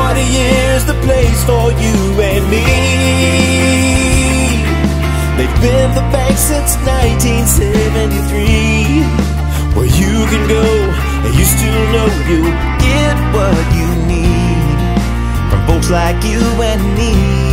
Party year's the place for you and me. They've been the bank since 1973, where you can go and you still know you'll get what you need from folks like you and me.